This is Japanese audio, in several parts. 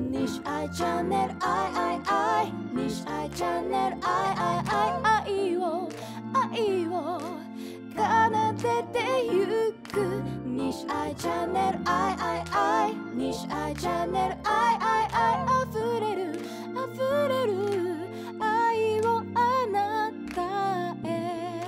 西愛チャンネル愛西愛チャンネル愛を奏でてゆく西愛チャンネル愛西愛チャンネル愛溢れる愛をあなたへ。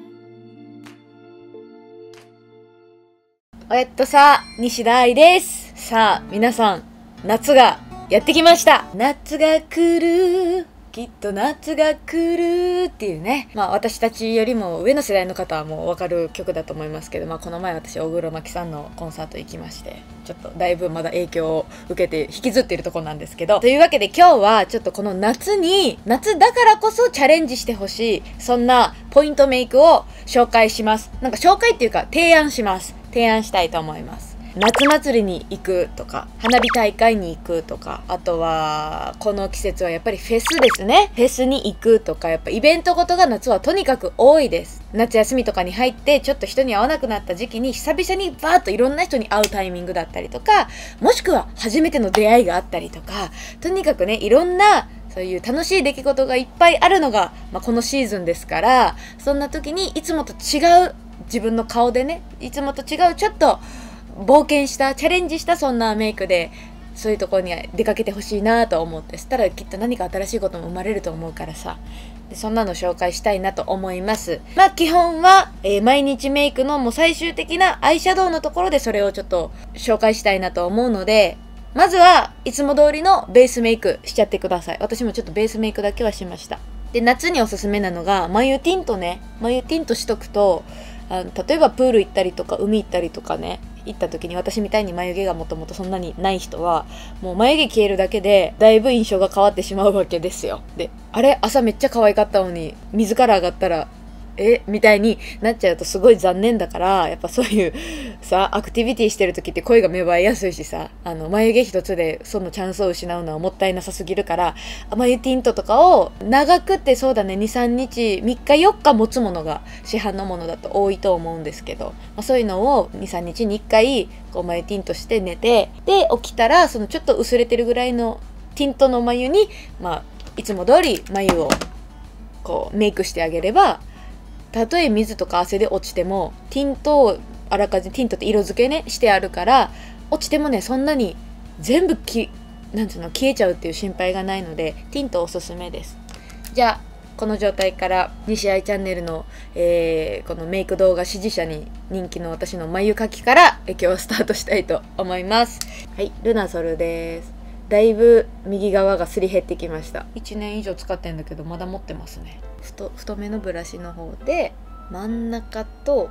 さ、西田愛です。さあ、皆さん、夏がやってきました。夏が来る。きっと夏が来るっていうね。私たちよりも上の世代の方はもうわかる曲だと思いますけど、この前私、大黒摩季さんのコンサート行きまして、ちょっとだいぶまだ影響を受けて引きずっているところなんですけど、というわけで今日はちょっとこの夏だからこそチャレンジしてほしい、そんなポイントメイクを紹介します。紹介っていうか提案したいと思います。夏祭りに行くとか、花火大会に行くとか、あとは、この季節はやっぱりフェスですね。フェスに行くとか、やっぱイベントごとが夏はとにかく多いです。夏休みとかに入って、ちょっと人に会わなくなった時期に、久々にバーッといろんな人に会うタイミングだったりとか、もしくは初めての出会いがあったりとか、とにかくね、いろんな、そういう楽しい出来事がいっぱいあるのが、このシーズンですから、そんな時にいつもと違う、自分の顔でね、いつもと違う、ちょっと、冒険したチャレンジしたそんなメイクでそういうところに出かけてほしいなと思って、したらきっと何か新しいことも生まれると思うからさ、でそんなの紹介したいなと思います。基本は、毎日メイクのもう最終的なアイシャドウのところでそれをちょっと紹介したいなと思うので、まずはいつも通りのベースメイクしちゃってください。私もちょっとベースメイクだけはしました。で、夏におすすめなのが眉ティントね。眉ティントしとくと、例えばプール行ったりとか海行ったりとかね、行った時に私みたいに眉毛がもともとそんなにない人はもう眉毛消えるだけでだいぶ印象が変わってしまうわけですよ。で、あれ朝めっちゃ可愛かったのに水から上がったらみたいになっちゃうとすごい残念だから、やっぱそういうさアクティビティしてる時って声が芽生えやすいしさ、眉毛一つでそのチャンスを失うのはもったいなさすぎるから、眉ティントとかを長くってそうだね 2,3 日3日4日持つものが市販のものだと多いと思うんですけど、そういうのを 2,3 日に1回こう眉ティントして寝て、で起きたらそのちょっと薄れてるぐらいのティントの眉にいつも通り眉をこうメイクしてあげれば、たとえ水とか汗で落ちてもティントをあらかじめティントって色付けねしてあるから、落ちてもねそんなに全部消えちゃうっていう心配がないのでティントおすすめです。じゃあこの状態から西愛チャンネルの、このメイク動画支持者に人気の私の眉描きから今日はスタートしたいと思います。はい、ルナソルです。だいぶ右側がすり減ってきました。1年以上使ってんだけどまだ持ってますね。太めのブラシの方で真ん中と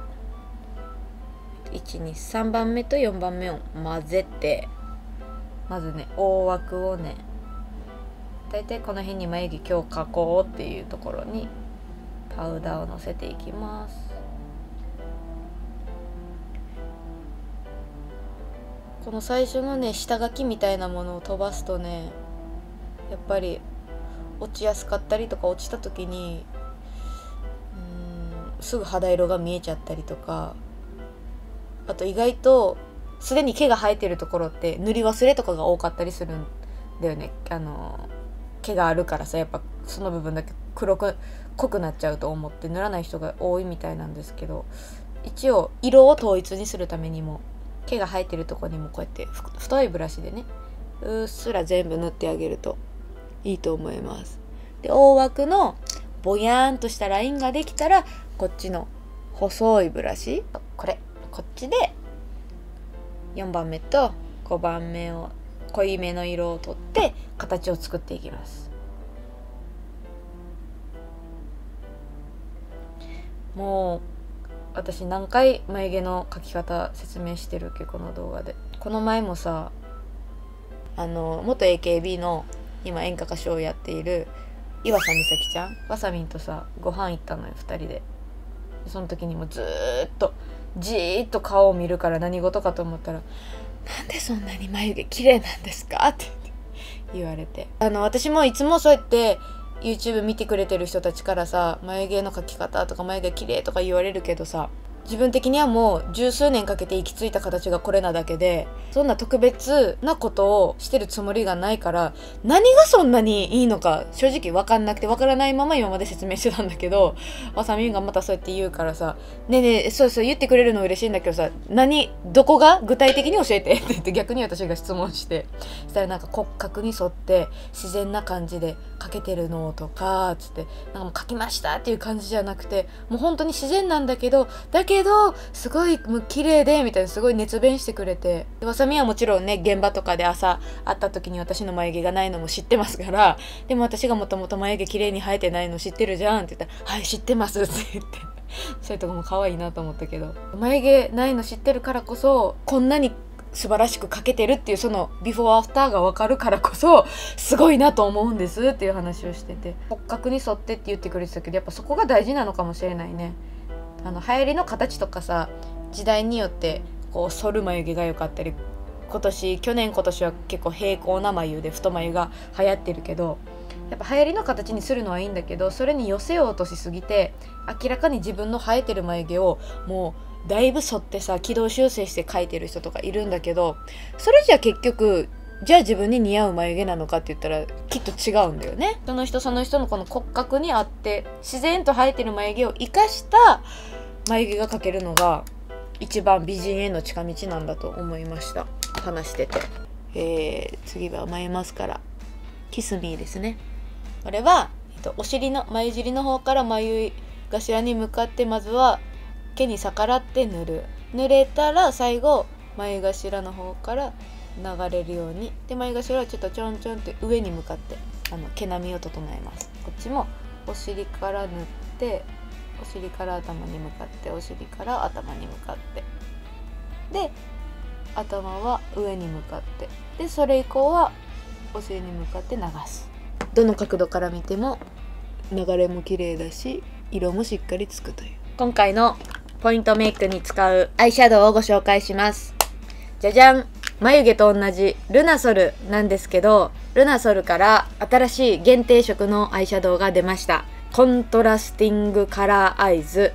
3番目と4番目を混ぜて、まずね大枠をねだいたいこの辺に眉毛今日描こうっていうところにパウダーをのせていきます。この最初のね下書きみたいなものを飛ばすとね、やっぱり落ちやすかったりとか、落ちた時にすぐ肌色が見えちゃったりとか、あと意外とすでに毛が生えてるところって塗り忘れとかが多かったりするんだよね。毛があるからさ、やっぱその部分だけ濃くなっちゃうと思って塗らない人が多いみたいなんですけど、一応色を統一にするためにも毛が生えてるところにもこうやって太いブラシでねうっすら全部塗ってあげるといいと思います。で、大枠のぼやーんとしたラインができたら、こっちの細いブラシこっちで4番目と5番目を濃いめの色を取って形を作っていきます。もう私何回眉毛の描き方説明してるっけ、この動画で。この前もさ元 AKB の今演歌歌手をやっている岩佐美咲ちゃん、わさみんとさご飯行ったのよ2人で。その時にもずーっとじーっと顔を見るから何事かと思ったら、なんでそんなに眉毛綺麗なんですかって言われて、私もいつもそうやって YouTube 見てくれてる人たちからさ、眉毛の描き方とか眉毛綺麗とか言われるけどさ、 自分的にはもう十数年かけて行き着いた形がこれなだけで、そんな特別なことをしてるつもりがないから、何がそんなにいいのか正直分かんなくて、分からないまま今まで説明してたんだけど、わさみんがまたそうやって言うからさ、ねえねえ、そうそう言ってくれるの嬉しいんだけどさ、どこが具体的に教えてって言って逆に私が質問して、そしたらなんか骨格に沿って自然な感じで描けてるのとかつって、なんかもう描きましたっていう感じじゃなくて、もう本当に自然なんだけどすごいもう綺麗でみたいな、すごい熱弁してくれて、でわさみはもちろんね、現場とかで朝会った時に私の眉毛がないのも知ってますから、でも私がもともと眉毛綺麗に生えてないの知ってるじゃんって言ったら、はい知ってますって言ってそういうとこも可愛いなと思ったけど、眉毛ないの知ってるからこそこんなに素晴らしく描けてるっていう、そのビフォーアフターが分かるからこそすごいなと思うんですっていう話をしてて、骨格に沿ってって言ってくれてたけど、やっぱそこが大事なのかもしれないね。流行りの形とかさ、時代によってこう反る眉毛が良かったり、去年今年は結構平行な眉で太眉が流行ってるけど、やっぱ流行りの形にするのはいいんだけど、それに寄せようとしすぎて明らかに自分の生えてる眉毛をもうだいぶ反ってさ、軌道修正して描いてる人とかいるんだけど、それじゃ結局じゃあ自分に似合う眉毛なのかって言ったらきっと違うんだよね。その人その人のこの骨格に合って自然と生えてる眉毛を生かした眉毛が描けるのが一番美人への近道なんだと思いました、話してて。次は眉マスカラキスミーですね。これは、お尻の眉尻の方から眉頭に向かってまずは毛に逆らって塗れたら最後眉頭の方から流れるように、で眉頭をちょっとちょんちょんって上に向かって毛並みを整えます。こっちもお尻から塗って、お尻から頭に向かって、お尻から頭に向かって、で頭は上に向かって、でそれ以降はお尻に向かって流す。どの角度から見ても流れも綺麗だし色もしっかりつくという。今回のポイントメイクに使うアイシャドウをご紹介します。じゃじゃん、眉毛と同じルナソルなんですけど、ルナソルから新しい限定色のアイシャドウが出ました。コントラスティングカラーアイズ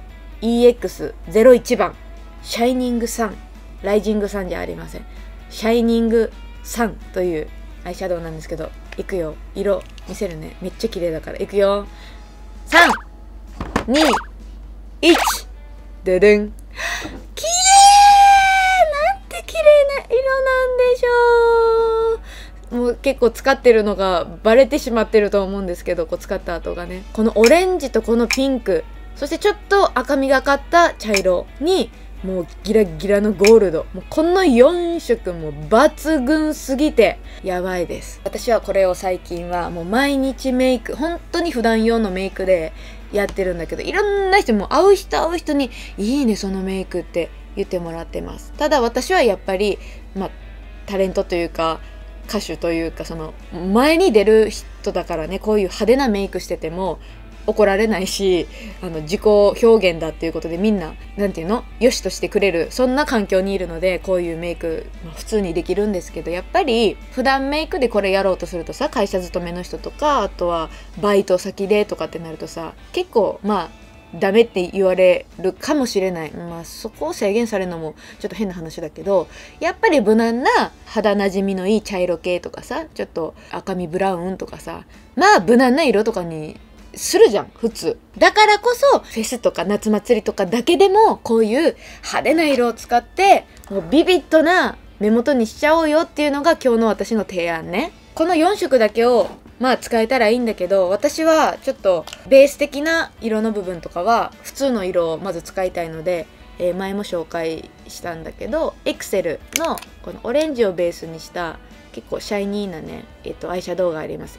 EX01 番シャイニングサン、ライジングサンじゃありません、シャイニングサンというアイシャドウなんですけど、いくよ、色見せるね、めっちゃ綺麗だから。いくよ、3、2、1、ででん。綺麗、なんて綺麗な色なんでしょう。もう結構使ってるのがバレてしまってると思うんですけど、こう使った後がね、このオレンジとこのピンク、そしてちょっと赤みがかった茶色にもうギラギラのゴールド、もうこの4色も抜群すぎてやばいです。私はこれを最近はもう毎日メイク、本当に普段用のメイクでやってるんだけど、いろんな人も会う人にいいねそのメイクって言ってもらってます。ただ私はやっぱりタレントというか歌手というか、その前に出る人だからね、こういう派手なメイクしてても怒られないし、自己表現だっていうことでみんななんていうの、良しとしてくれる、そんな環境にいるので、こういうメイク、普通にできるんですけど、やっぱり普段メイクでこれやろうとするとさ、会社勤めの人とか、あとはバイト先でとかってなるとさ、結構ダメって言われるかもしれない。そこを制限されるのもちょっと変な話だけど、やっぱり無難な肌なじみのいい茶色系とかさ、ちょっと赤みブラウンとかさ、無難な色とかにするじゃん普通。だからこそフェスとか夏祭りとかだけでもこういう派手な色を使ってもうビビッドな目元にしちゃおうよっていうのが今日の私の提案ね。この4色だけを使えたらいいんだけど、私はちょっとベース的な色の部分とかは普通の色をまず使いたいので、前も紹介したんだけど、エクセルのこのオレンジをベースにした結構シャイニーなね、アイシャドウがあります。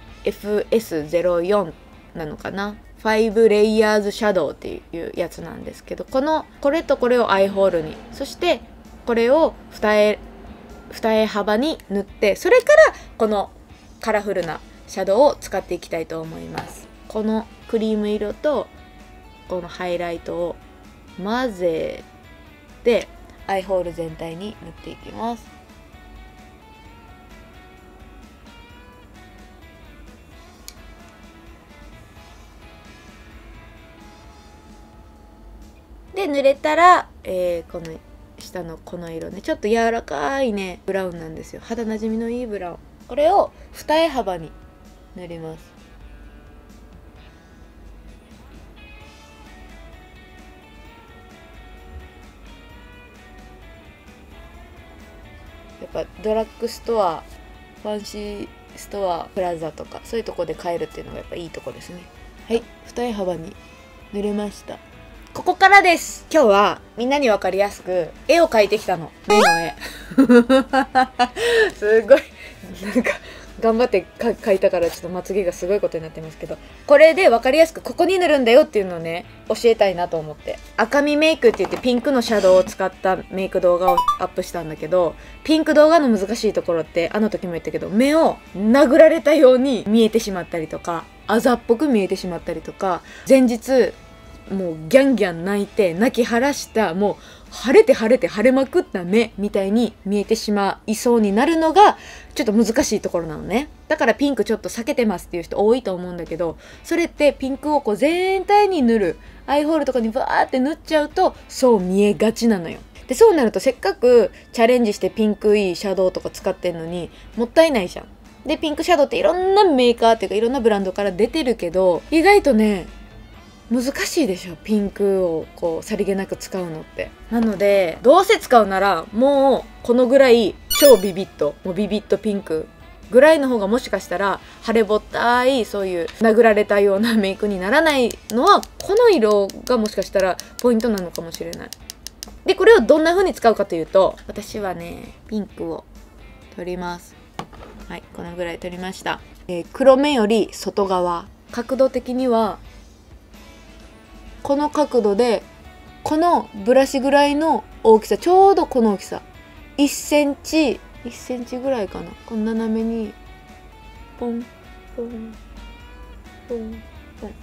NFS04 なのかな、5レイヤーズシャドウっていうやつなんですけど、これとこれをアイホールに、そしてこれを二重幅に塗って、それからこのカラフルなシャドウを使っていきたいと思います。このクリーム色とこのハイライトを混ぜてアイホール全体に塗っていきます。でで濡れたら、この下のこの色ね、ちょっと柔らかいねブラウンなんですよ。肌なじみのいいブラウン。これを二重幅に塗ります。やっぱドラッグストア、ファンシーストア、プラザとかそういうとこで買えるっていうのがやっぱいいとこですね。はい、二重幅に塗れました。ここからです。今日はみんなにわかりやすく絵を描いてきたの。目の絵すごいなんか頑張って描いたからちょっとまつげがすごいことになってますけど、これでわかりやすくここに塗るんだよっていうのをね教えたいなと思って、赤みメイクって言ってピンクのシャドウを使ったメイク動画をアップしたんだけど、ピンク動画の難しいところってあの時も言ったけど、目を殴られたように見えてしまったりとか、あざっぽく見えてしまったりとか、前日もうギャンギャン泣いて泣き晴らした、もう腫れて腫れて腫れまくった目みたいに見えてしまいそうになるのがちょっと難しいところなのね。だからピンクちょっと避けてますっていう人多いと思うんだけど、それってピンクをこう全体に塗る、アイホールとかにバーって塗っちゃうとそう見えがちなのよ。でそうなるとせっかくチャレンジしてピンクいいシャドウとか使ってんのにもったいないじゃん。でピンクシャドウっていろんなメーカーっていうかいろんなブランドから出てるけど、意外とね難しいでしょ、ピンクをこうさりげなく使うのって。なのでどうせ使うならもうこのぐらい超ビビッと、もうビビッとピンクぐらいの方がもしかしたら腫れぼったいそういう殴られたようなメイクにならないのはこの色がもしかしたらポイントなのかもしれない。でこれをどんな風に使うかというと、私はねピンクを取ります。はい、このぐらい取りました。黒目より外側、角度的にはこの角度でこのブラシぐらいの大きさ、ちょうどこの大きさ1センチぐらいかな、この斜めにポンポンポンポン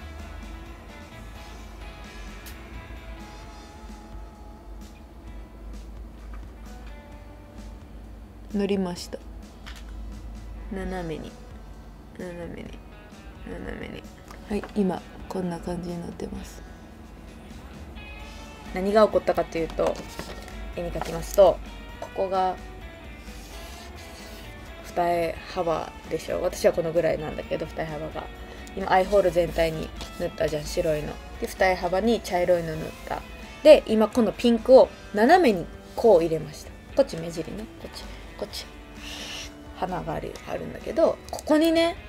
塗りました。斜めにはい、今こんな感じになってます。何が起こったかというと、絵に描きますとここが二重幅でしょ。私はこのぐらいなんだけど、二重幅が今アイホール全体に塗ったじゃん、白いので二重幅に茶色いの塗った。で今このピンクを斜めにこう入れました。こっち目尻ね、こっち鼻があるんだけど、ここにね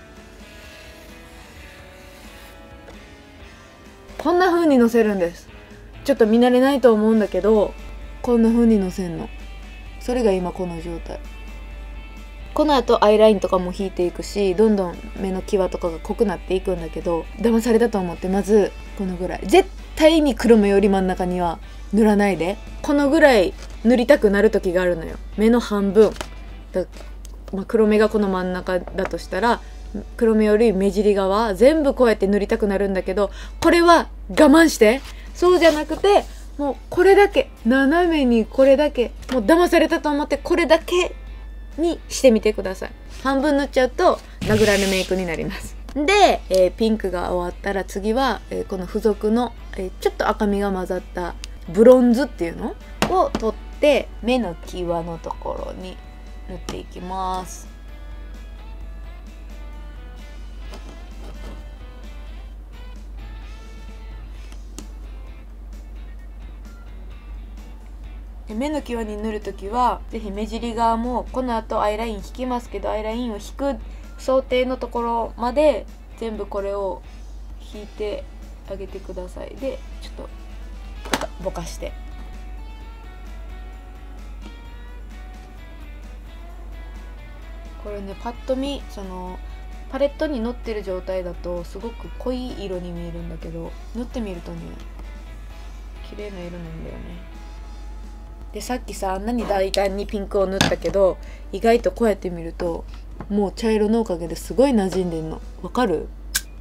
こんな風にのせるんです。ちょっと見慣れないと思うんだけど、こんな風にのせんの。それが今この状態。この後アイラインとかも引いていくし、どんどん目の際とかが濃くなっていくんだけど、騙されたと思ってまずこのぐらい、絶対に黒目より真ん中には塗らないで。このぐらい塗りたくなる時があるのよ。目の半分だ、黒目がこの真ん中だとしたら黒目より目尻側全部こうやって塗りたくなるんだけど、これは我慢して。そうじゃなくてもうこれだけ斜めに、これだけ、もう騙されたと思ってこれだけにしてみてください。半分塗っちゃうと殴られメイクになります。で、ピンクが終わったら次は、この付属の、ちょっと赤みが混ざったブロンズっていうのを取って目の際のところに塗っていきます。目の際に塗るときはぜひ目尻側もこの後アイライン引きますけど、アイラインを引く想定のところまで全部これを引いてあげてください。でちょっとぼかして、これねパッと見そのパレットに乗ってる状態だとすごく濃い色に見えるんだけど、塗ってみるとね綺麗な色なんだよね。でさっきさあんなに大胆にピンクを塗ったけど、意外とこうやって見るともう茶色のおかげですごい馴染んでんの。わかる？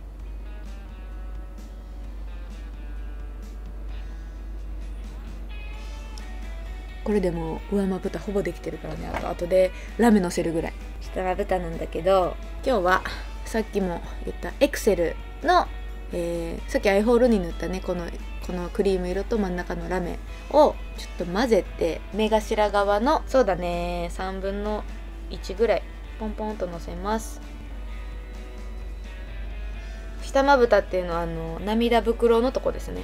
これでも上まぶたほぼできてるからね。あとでラメのせるぐらい下まぶたなんだけど、今日はさっきも言ったエクセルの、さっきアイホールに塗ったねここのクリーム色と真ん中のラメをちょっと混ぜて、目頭側のそうだね3分の1ぐらいポンポンとのせます。下まぶたっていうのは涙袋のとこですね。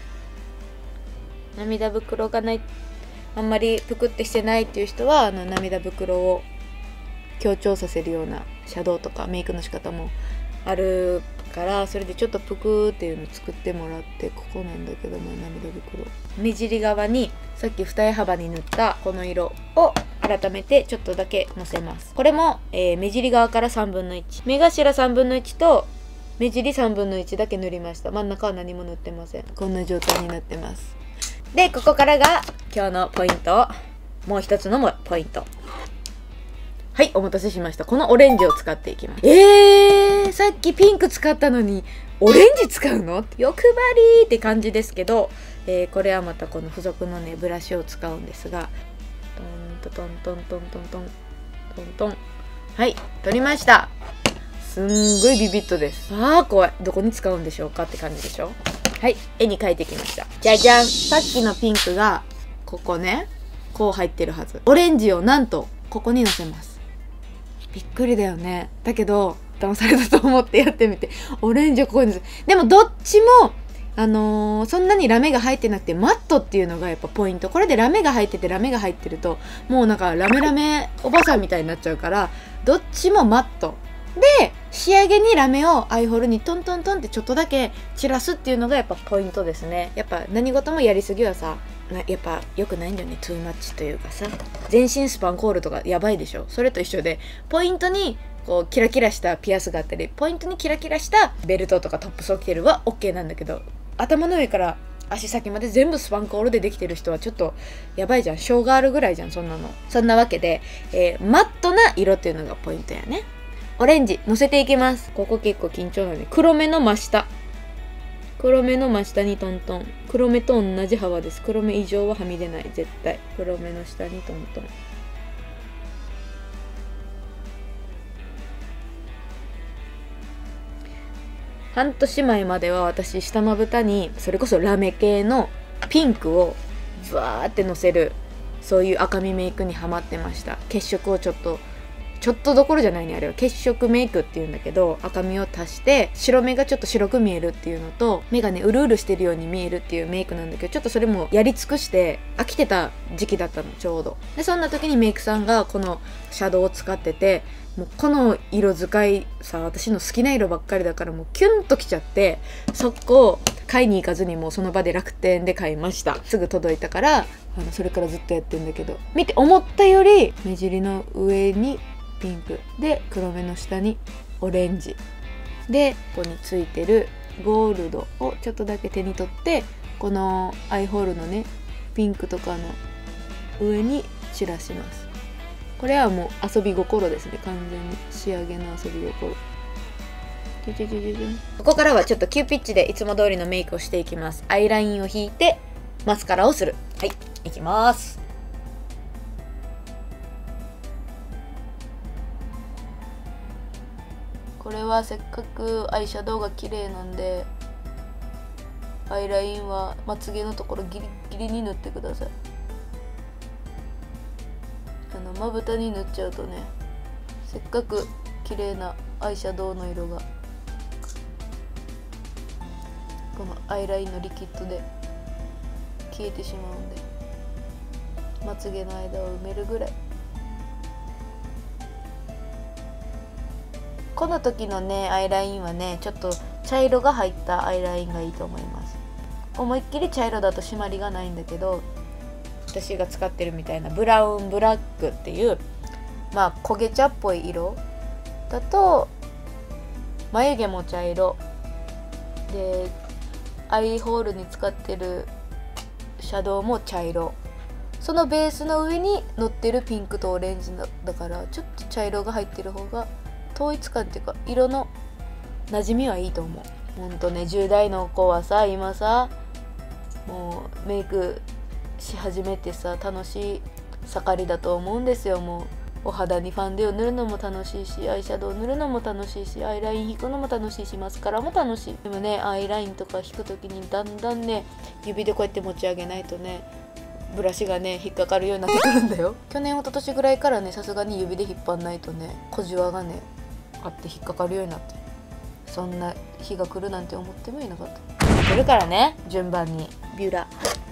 涙袋がない、あんまりぷくってしてないっていう人は涙袋を強調させるようなシャドウとかメイクの仕方もあるから、それでちょっとぷくっていうのを作ってもらって、ここなんだけども、涙袋目尻側にさっき二重幅に塗ったこの色を改めてちょっとだけのせます。これも、目尻側から3分の1、目頭3分の1と目尻3分の1だけ塗りました。真ん中は何も塗ってません。こんな状態になってます。でここからが今日のポイント、もう一つのポイント。はい、お待たせしました。このオレンジを使っていきます。さっきピンク使ったのにオレンジ使うの？欲張りって感じですけど、これはまたこの付属のねブラシを使うんですが、トントントントントントントントン、はい、取りました。すんごいビビッドです。怖い。どこに使うんでしょうかって感じでしょ。はい、絵に描いてきました。じゃじゃん。さっきのピンクがここね、こう入ってるはず。オレンジをなんとここにのせます。びっくりだよね。だけど騙されたと思ってやってみて、オレンジをここにのせ、でもどっちもそんなにラメが入ってなくてマットっていうのがやっぱポイント。これでラメが入っててラメが入ってるともうなんかラメラメおばさんみたいになっちゃうから、どっちもマットで仕上げにラメをアイホールにトントントンってちょっとだけ散らすっていうのがやっぱポイントですね。やっぱ何事もやりすぎはさ、やっぱ良くないんだよね。トゥーマッチというかさ、全身スパンコールとかやばいでしょ。それと一緒で、ポイントにこうキラキラしたピアスがあったり、ポイントにキラキラしたベルトとかトップスを着てるは OK なんだけど、頭の上から足先まで全部スパンコールでできてる人はちょっとやばいじゃん。ショーがあるぐらいじゃん、そんなの。そんなわけで、マットな色っていうのがポイントやね。オレンジのせていきます。ここ結構緊張なんで、黒目の真下、黒目の真下にトントン。黒目と同じ幅です。黒目以上ははみ出ない、絶対。黒目の下にトントン。半年前までは私下まぶたにそれこそラメ系のピンクをバーってのせる、そういう赤みメイクにハマってました。血色をちょっとどころじゃないね、あれは血色メイクっていうんだけど、赤みを足して白目がちょっと白く見えるっていうのと、目がねうるうるしてるように見えるっていうメイクなんだけど、ちょっとそれもやり尽くして飽きてた時期だったの、ちょうど。でそんな時にメイクさんがこのシャドウを使ってて、もうこの色使いさ、私の好きな色ばっかりだから、もうキュンときちゃって、速攻買いに行かずにもうその場で楽天で買いました。すぐ届いたからそれからずっとやってんだけど、見て思ったより目尻の上にピンクで、黒目の下にオレンジで、ここについてるゴールドをちょっとだけ手に取って、このアイホールのねピンクとかの上に散らします。これはもう遊び心ですね、完全に仕上げの遊び心。ここからはちょっと急ピッチでいつも通りのメイクをしていきます。アイラインを引いてマスカラをする。はい、いきます。これはせっかくアイシャドウが綺麗なんで、アイラインはまつげのところギリギリに塗ってください。まぶたに塗っちゃうとね、せっかく綺麗なアイシャドウの色がこのアイラインのリキッドで消えてしまうんで、まつげの間を埋めるぐらい。この時のねアイラインはね、ちょっと茶色が入ったアイラインがいいと思います。思いっきり茶色だと締まりがないんだけど、私が使ってるみたいなブラウンブラックっていうまあ焦げ茶っぽい色だと、眉毛も茶色で、アイホールに使ってるシャドウも茶色、そのベースの上に乗ってるピンクとオレンジだから、ちょっと茶色が入ってる方が統一感っていうか色の馴染みはいいと思う。ほんとね、10代の子はさ、今さもうメイクし始めてさ、楽しい盛りだと思うんですよ。もうお肌にファンデを塗るのも楽しいし、アイシャドウ塗るのも楽しいし、アイライン引くのも楽しいし、マスカラも楽しい。でもね、アイラインとか引く時にだんだんね、指でこうやって持ち上げないとね、ブラシがね引っかかるようになってくるんだよ。去年一昨年ぐらいからね、さすがに指で引っ張んないとね、小じわがねあって引っかかるようになって、そんな日が来るなんて思ってもいなかった。来るからね、順番にビューラー。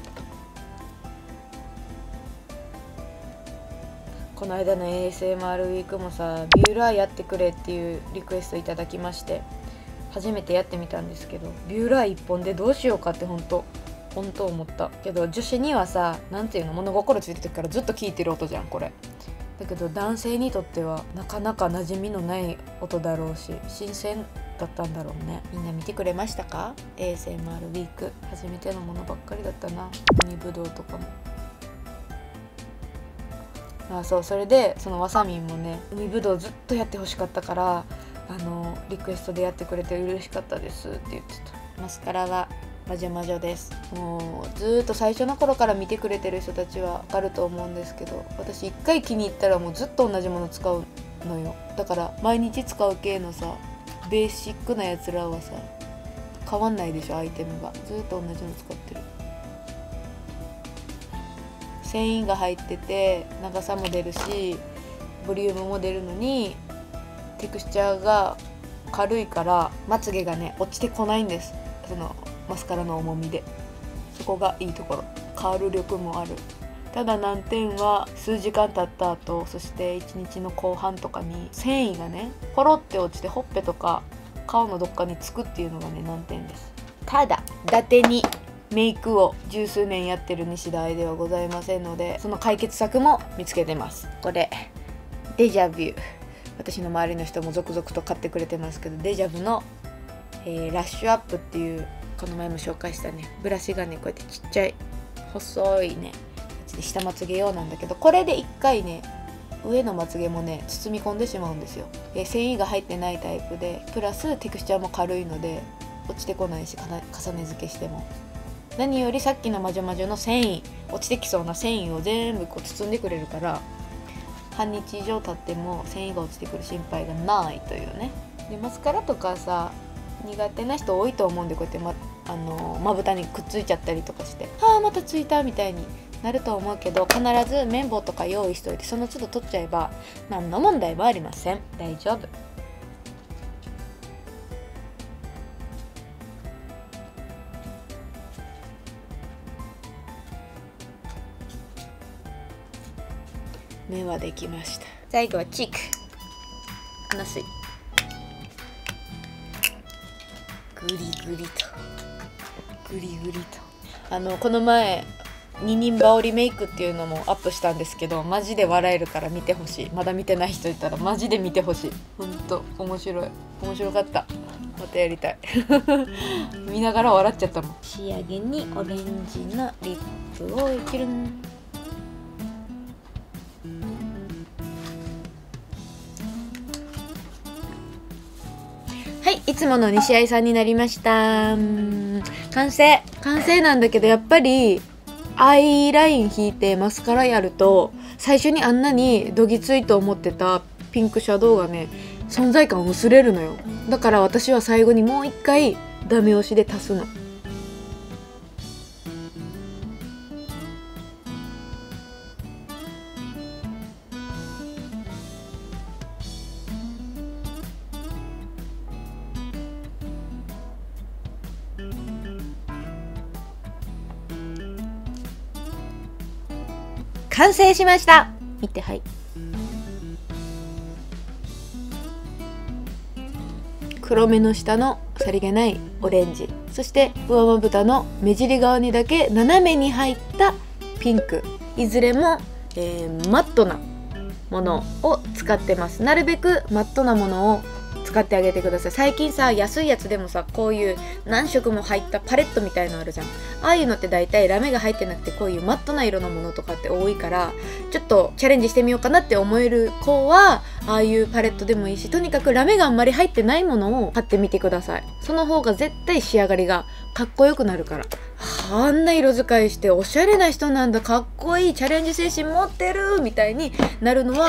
この間の ASMR ウィークもさ、ビューラーやってくれっていうリクエストいただきまして、初めてやってみたんですけど、ビューラー1本でどうしようかって本当思ったけど、女子にはさ、なんていうの、物心ついた時からずっと聞いてる音じゃんこれ。だけど男性にとってはなかなか馴染みのない音だろうし、新鮮だったんだろうね。みんな見てくれましたか？ ASMR ウィーク初めてのものばっかりだったな。海ぶどうとかも。そう、それでそのわさみんもね、海ぶどうずっとやってほしかったから、リクエストでやってくれて嬉しかったですって言ってた。マスカラはまじょまじょです。もうずっと最初の頃から見てくれてる人たちはわかると思うんですけど、私一回気に入ったらもうずっと同じもの使うのよ。だから毎日使う系のさ、ベーシックなやつらはさ変わんないでしょ、アイテムが。ずっと同じの使ってる。繊維が入ってて長さも出るしボリュームも出るのに、テクスチャーが軽いからまつげがね落ちてこないんです、そのマスカラの重みで。そこがいいところ。カール力もある。ただ難点は数時間経った後、そして一日の後半とかに繊維がねポロって落ちてほっぺとか顔のどっかにつくっていうのがね難点です。ただ伊達にメイクを十数年やってる西田愛ではございませんので、その解決策も見つけてます。これデジャビュー、私の周りの人も続々と買ってくれてますけど、デジャブの、ラッシュアップっていう、この前も紹介したねブラシがね、こうやってちっちゃい細いねやつで下まつげ用なんだけど、これで一回ね上のまつげもね包み込んでしまうんですよ。繊維が入ってないタイプで、プラステクスチャーも軽いので落ちてこないし、重ね付けしても。何よりさっきのまじょまじょの繊維、落ちてきそうな繊維を全部こう包んでくれるから、半日以上経っても繊維が落ちてくる心配がないというね。でマスカラとかさ苦手な人多いと思うんで、こうやってまぶたにくっついちゃったりとかして、またついたみたいになると思うけど、必ず綿棒とか用意しといて、その都度取っちゃえば何の問題もありません。大丈夫。目はできました。最後はチーク、鼻水、グリグリとグリグリと。この前二人羽織メイクっていうのもアップしたんですけど、マジで笑えるから見てほしい。まだ見てない人いたらマジで見てほしい。ほんと面白かった。またやりたい見ながら笑っちゃったもん。仕上げにオレンジのリップをキルン。はい、いつもの西愛さんになりました。完成なんだけど、やっぱりアイライン引いてマスカラやると、最初にあんなにどぎついと思ってたピンクシャドウがね存在感薄れるのよ。だから私は最後にもう一回ダメ押しで足すの。完成しました。見て、はい。黒目の下のさりげないオレンジ、そして上まぶたの目尻側にだけ斜めに入ったピンク、いずれも、マットなものを使ってます。なるべくマットなものを使ってあげてください。最近さ、安いやつでもさ、こういう何色も入ったパレットみたいのあるじゃん。ああいうのって大体ラメが入ってなくて、こういうマットな色のものとかって多いから、ちょっとチャレンジしてみようかなって思える子はああいうパレットでもいいし、とにかくラメがあんまり入ってないものを買ってみてください。その方が絶対仕上がりがかっこよくなるから。あんな色使いしておしゃれな人なんだ、かっこいい、チャレンジ精神持ってるみたいになるのは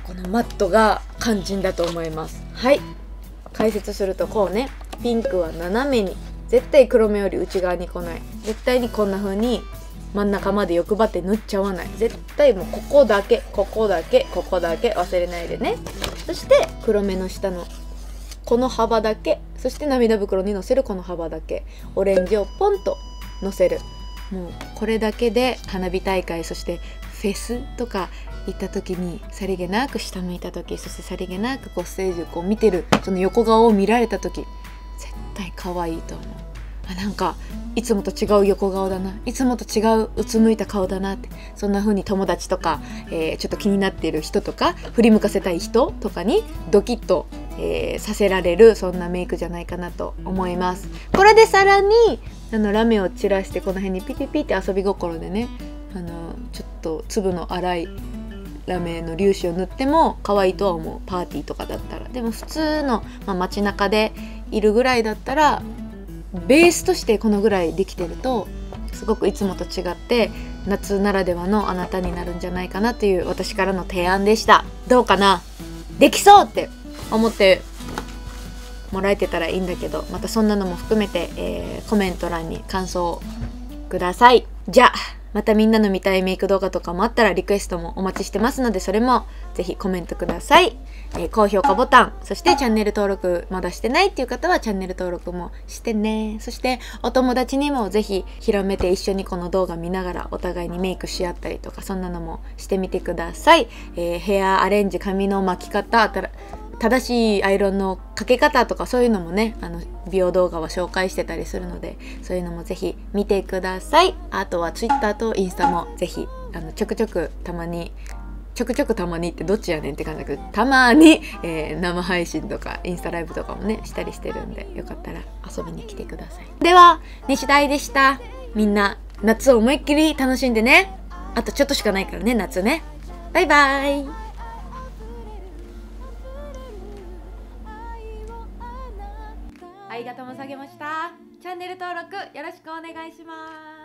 このマットが肝心だと思います。はい、解説するとこうね、ピンクは斜めに、絶対黒目より内側に来ない、絶対にこんな風に真ん中まで欲張って塗っちゃわない、絶対もうここだけここだけここだけ忘れないでね。そして黒目の下のこの幅だけ、そして涙袋にのせるこの幅だけ、オレンジをポンとのせる。もうこれだけで花火大会、そしてフェスとか行った時にさりげなく下向いた時、そしてさりげなくこうステージをこう見てるその横顔を見られた時、絶対可愛いと思う。なんかいつもと違う横顔だな、いつもと違ううつむいた顔だなって、そんな風に友達とか、ちょっと気になっている人とか振り向かせたい人とかにドキッと、させられる、そんなメイクじゃないかなと思います。これでさらにラメを散らして、この辺にピピピって遊び心でね、ちょっと粒の粗いラメの粒子を塗っても可愛いとは思う。パーティーとかだったら。でも普通の、街中でいるぐらいだったら、ベースとしてこのぐらいできてるとすごくいつもと違って夏ならではのあなたになるんじゃないかなという私からの提案でした。どうかな、できそうって思ってもらえてたらいいんだけど、またそんなのも含めて、コメント欄に感想をください。じゃあまたみんなの見たいメイク動画とかもあったらリクエストもお待ちしてますので、それもぜひコメントください。高評価ボタン、そしてチャンネル登録まだしてないっていう方はチャンネル登録もしてね。そしてお友達にもぜひ広めて、一緒にこの動画見ながらお互いにメイクし合ったりとか、そんなのもしてみてください。ヘアアレンジ、髪の巻き方、正しいアイロンのかけ方とか、そういうのもね、美容動画は紹介してたりするので、そういうのもぜひ見てください。あとは Twitter とインスタもぜひちょくちょくたまにってどっちやねんって感じだけど、たまに、生配信とかインスタライブとかもねしたりしてるんで、よかったら遊びに来てください。では西大でした。みんな夏を思いっきり楽しんでね。あとちょっとしかないからね、夏ね。バイバイ。ありがとうございました。チャンネル登録よろしくお願いします。